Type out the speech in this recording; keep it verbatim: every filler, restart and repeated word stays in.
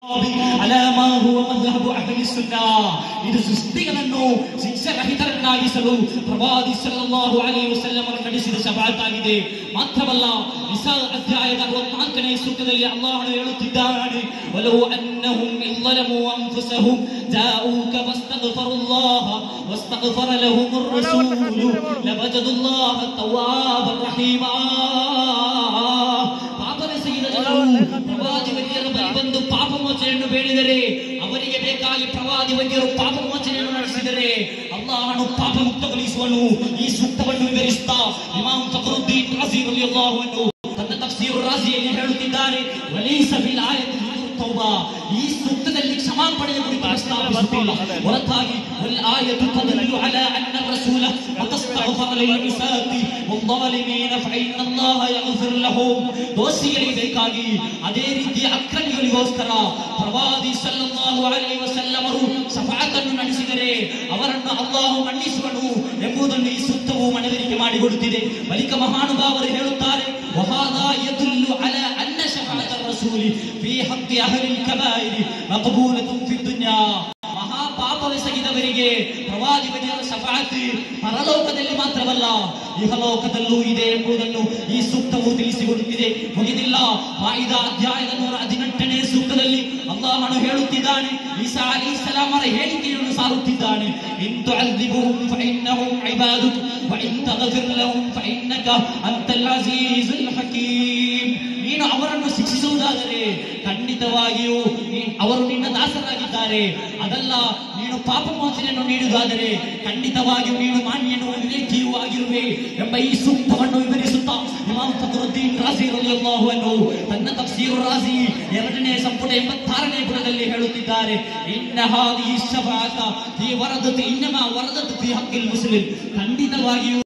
ಇದು ಸೃಷ್ಟಿಗಳನ್ನು ಶಿಕ್ಷರಹಿತರನ್ನಾಗಿಸಲು ಪ್ರವಾದಿ ಸಲ್ಲಲ್ಲಾಹು ಅಲೈಹಿ ವಸಲ್ಲಂ ನಡೆಸಿದ ಶಫಾಅತ್ ಆಗಿದೆ. ಮಾತ್ರವಲ್ಲ, ನಿಸಾ ಅಧ್ಯಾಯದ ಅರವತ್ನಾಲ್ಕನೇ ಸೂಕ್ತದಲ್ಲಿ ಅಲ್ಲಾಹನು ಹೇಳುತ್ತಿದ್ದಾನೆ, ವಲೌ ಅನ್ನಹುಂ ಇಲ್ಲಮು ಅನ್ಫುಸಹುಂ ಜಾಊಕ ವಸ್ತಗ್ಫರುಲ್ಲಾಹ ವಸ್ತಗ್ಫರ ಲಹುಮುರ್ ರಸೂಲು ಲವಜದುಲ್ಲಾಹ ತವ್ವಾಬರ್ ರಹೀಮಾ. ಪ್ರವಾದಿ ವೈದ್ಯರ ಬಳಿ ಬಂದು ಪಾಪ ಮೋಚನೆಯನ್ನು ಬೇಡಿದರೆ, ಅವರಿಗೆ ಬೇಕಾಗಿ ಪ್ರವಾದಿ ವೈದ್ಯರು ಪಾಪ ಮೋಚನೆಯನ್ನು ನಡೆಸಿದರೆ ಅಲ್ಲಾಹನು ಪಾಪ ಮುಕ್ತಗೊಳಿಸುವನು. ಈ ಸೂಕ್ತವನ್ನು ವಿವರಿಸುತ್ತಾ ಇಮಾಮ್ ಫಕ್ರುದ್ದೀನ್ ರಾಜಿ ರಲಿಯಲ್ಲಾಹು ಅನ್ಹು ತನ್ನ ತಫ್ಸೀರ್ ರಾಜಿಯಲ್ಲಿ ಹೇಳುತ್ತಿದ್ದಾರೆ, ವಲೈಸ ಫಿಲ್ ಆಯತಿ ತೌಬಾ, ಈ ಸೂಕ್ತದಲ್ಲಿ ಕ್ಷಮಾಪಣೆಯ ಕುರಿತು ಪ್ರಸ್ತಾಪಿಸುತ್ತಿಲ್ಲ. ಹೊರತಾಗಿ ವಲ್ ಆಯತು ತದಲ್ಲು ಅಲಾ ಅನ್ನ ರಸೂಲ ವತಸ್ತಗ್ಫರ ಲಿಲ್ ಇಸಾತಿ ವಲ್ಲಾಲಿಮೀನ ಫಇನ್ನಲ್ಲಾಹ ಯಗ್ಫಿರ್ ಲಹುಂ. ದೋಷಿಗಳಿಗೆ ಬೇಕಾಗಿ, ಅದೇ ರೀತಿ ಅಕ್ರಮಿಗಳಿಗೋಸ್ಕರ ಪ್ರವಾದಿ ಸಲ್ಲಲ್ಲಾಹು ಅಲೈಹಿ ವಸಲ್ಲಮರು ಶಫಾಅತ್ ಅನ್ನು ನಡೆಸಿದರೆ ಅವರನ್ನು ಅಲ್ಲಾಹು ಮನ್ನಿಸುವನು ಎಂಬುದನ್ನು ಈ ಸೂಕ್ತವು ಮನವರಿಕೆ ಮಾಡಿಕೊಡುತ್ತಿದೆ. ಬಳಿಕ ಮಹಾನುಭಾವರು ಹೇಳುತ್ತಾರೆ, ವಹಾದಾ ಯದುಲ್ಲು ಅಲಾ ಅನ್ನ ಶಫಾಅತ್ ರಸೂಲಿ ಫೀ ಹಕ್ಕಿ ಅಹ್ಲಿಲ್ ಕಬಾಯಿರಿ ಮಕ್ಬೂಲತುನ್ ಫಿ ದುನ್ಯಾ. ಮಹಾಪಾಪವೆಸಗಿದವರಿಗೆ ಪ್ರವಾದಿ ವೈದ್ಯರ ಶಫಾಅತ್ ಪರಲೋಕದಲ್ಲಿ ಮಾತ್ರವಲ್ಲ ಇಹಲೋಕದಲ್ಲೂ ಇದೆ ಎಂಬುದನ್ನು ಈ ಸೂಕ್ತವು ತಿಳಿಸಿಕೊಡುತ್ತಿದೆ. ಮುಗಿದಿಲ್ಲ, ಮಾಯಿದಾ ಅಧ್ಯಾಯದ ನೂರ ಹದಿನೆಂಟನೇ ಸೂಕ್ತದಲ್ಲಿ ಅಲ್ಲಾಹನು ಹೇಳುತ್ತಿದ್ದಾನೆ, ಈಸಾ ಅಲೈಹಿಸ್ಸಲಾಮರ ಹೇಳಿಕೆಯನ್ನು ಸಾರುತ್ತಿದ್ದಾನೆ, ಇನ್ ತುಅذಿಬುಹುಂ ಫಇನ್ನಹುಂ ಇಬಾದುಕ ವ ಇನ್ ತಗ್ಫಿರ್ ಲಹುಂ ಫಇನ್ನಕ ಅಂತಲ್ ಅಜೀಜುಲ್ ಹಕೀಮ್. ನೀನು ಅವರನ್ನು ಶಿಕ್ಷಿಸುವುದಾದರೆ ಖಂಡಿತವಾಗಿಯೂ ಅವರು ನಿನ್ನ ದಾಸರಾಗಿದ್ದಾರೆ, ಅದಲ್ಲ ನೀನು ಪಾಪ ಮೋಚನೆಯನ್ನು ನೀಡುವುದಾದರೆ ಖಂಡಿತವಾಗಿಯೂ ನೀನು ಮಾನ್ಯನೂ ವಿವೇಕಿಯೂ ಆಗಿರುವೆ ಎಂಬ ಈ ಸೂಕ್ತವನ್ನು ವಿವರಿಸುತ್ತಾ ಇಮಾಮ್ ಫಕ್ರುದ್ದೀನ್ ರಾಜಿ ರಲಿಯಲ್ಲಾಹು ಅನ್ಹು ತನ್ನ ತಫ್ಸೀರ್ ರಾಜಿ ಎರಡನೇ ಸಂಪುಟ ಎಂಬತ್ತಾರನೇ ಪುಟದಲ್ಲಿ ಹೇಳುತ್ತಿದ್ದಾರೆ, ಇನ್ನ ಹಾದಿಹಿ ಶಫಾಅತ ಫೀ ವರದತಿ ಇನ್ನಮಾ ವರದತ್ ಫೀ ಹಕ್ಕಿಲ್ ಮುಸ್ಲಿಂ. ಖಂಡಿತವಾಗಿಯೂ